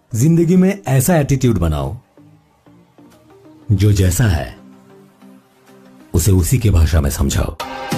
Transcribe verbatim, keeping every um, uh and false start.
जिंदगी में ऐसा एटीट्यूड बनाओ जो जैसा है उसे उसी की भाषा में समझाओ।